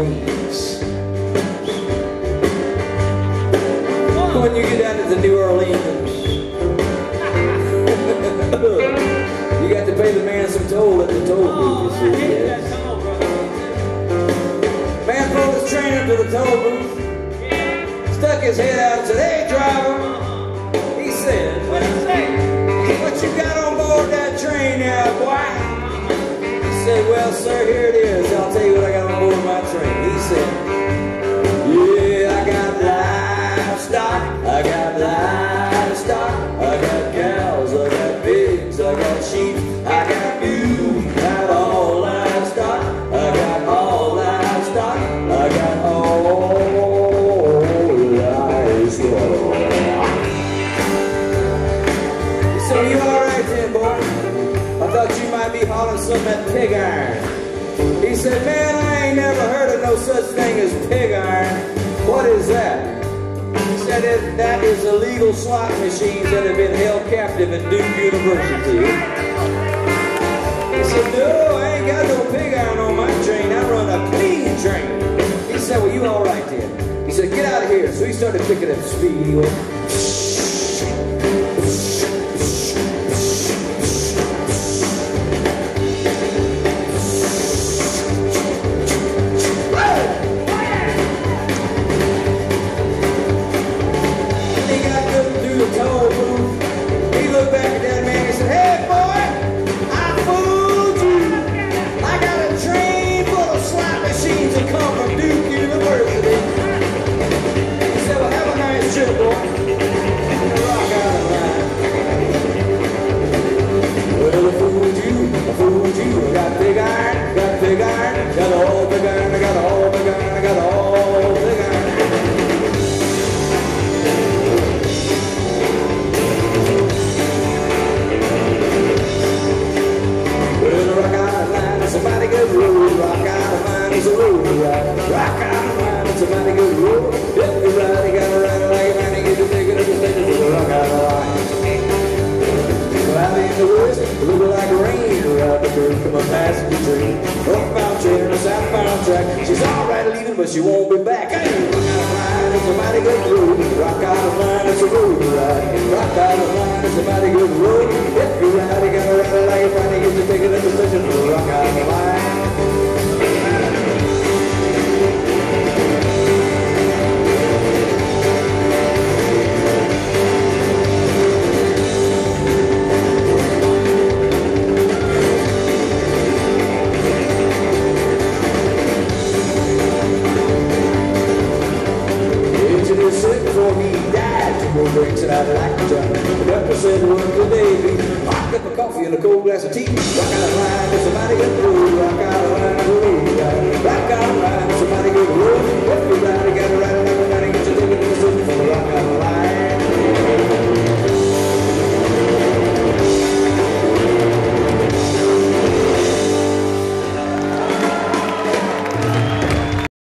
Orleans. When you get down to the New Orleans, you got to pay the man some toll at the toll booth. You see, yes. Man pulled his train up to the toll booth, stuck his head out and said, "Hey, driver," he said, "What you got on board that train there, boy?" He said, "Well, sir, here it is. I'll tell you what I got on board my train." He said, "Yeah, I got livestock, I got livestock, I got cows, I got pigs, I got sheep, I got you, got all livestock, I got all livestock, I got all livestock." So you all right then, boy? I thought you might be hauling some of that pig iron. He said, "Man, I ain't never heard of no such thing as pig iron. What is that?" He said, "That is illegal slot machines that have been held captive at Duke University." He said, "No, I ain't got no pig iron on my train. I run a clean train." He said, "Well, you all right then?" He said, "Get out of here." So he started picking up speed. He went, she's all right leaving, but she won't be back. Hey, rock out of line, it's a mighty good road. Rock out of line, it's a road to ride. Rock out of line, it's a mighty good road. If you ride, you gotta ride it like you're trying to get your ticket at the station. Rock out of line. Drinks and I'd like to try. The doctor said, "Work the baby." Hot cup of coffee and a cold glass of tea. Rock out of line.